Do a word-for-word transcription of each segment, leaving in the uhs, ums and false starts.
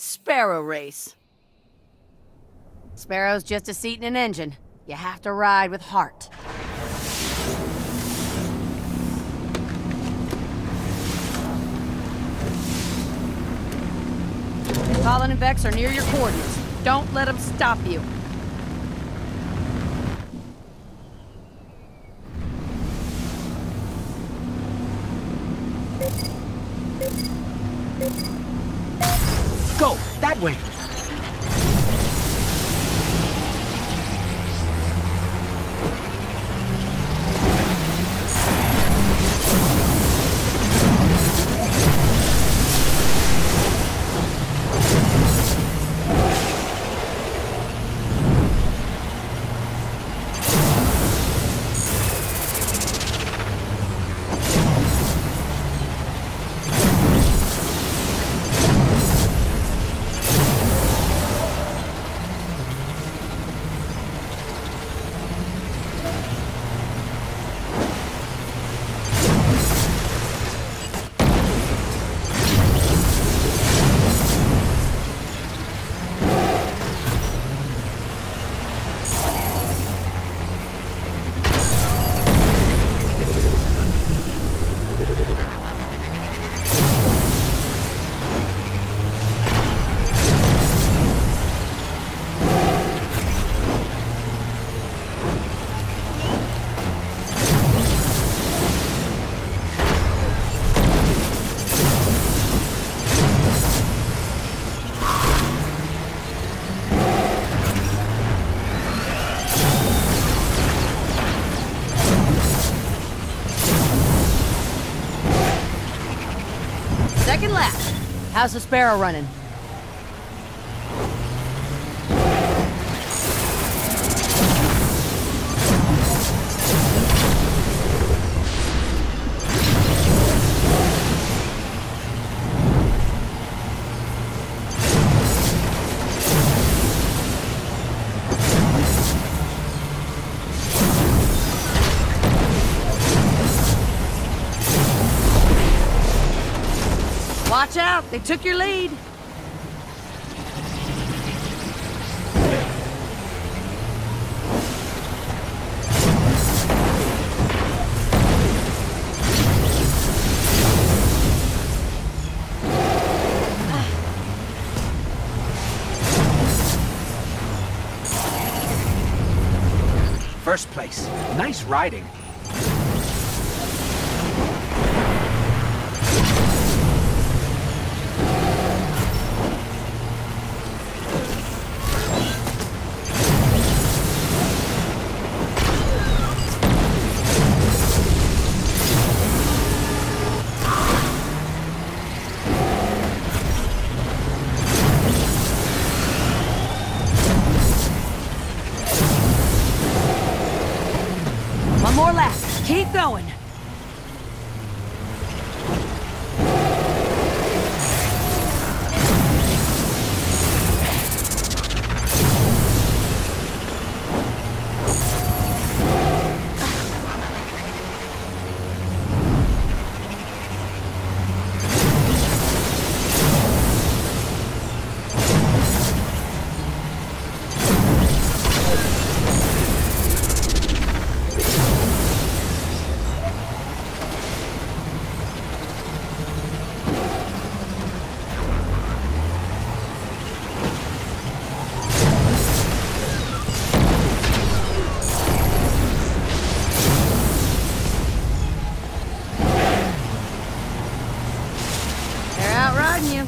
Sparrow race. Sparrow's just a seat in an engine. You have to ride with heart. Colin and Vex are near your coordinates. Don't let them stop you. Go! That way! Second lap. How's the Sparrow running? Watch out! They took your lead! First place. Nice riding. One more lap. Keep going. You.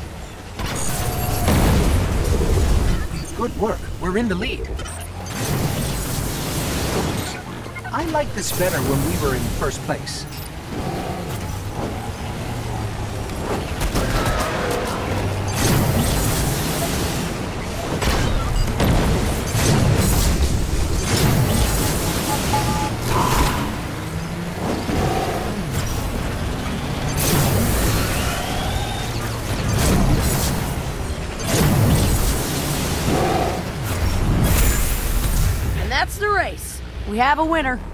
Good work. We're in the lead. I like this better when we were in first place. That's the race. We have a winner.